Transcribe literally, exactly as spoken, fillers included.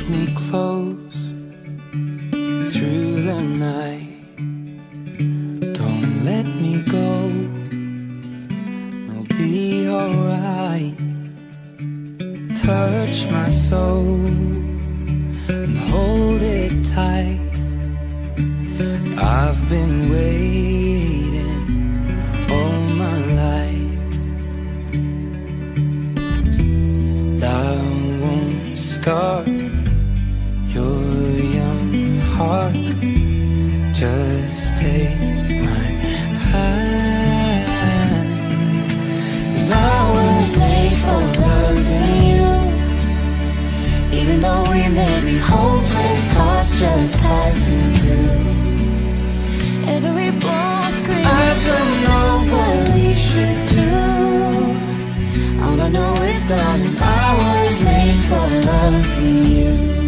me close through the night. Don't let me go, I'll be alright. Touch my soul and hold it tight. I've been waiting all my life. I won't scar your young heart. Just take my hand. 'Cause I was made for loving you. Even though we may be hopeless, hearts just passing through. Every bone screams, I don't know what we should do. All I know is, darling, I was made for loving you.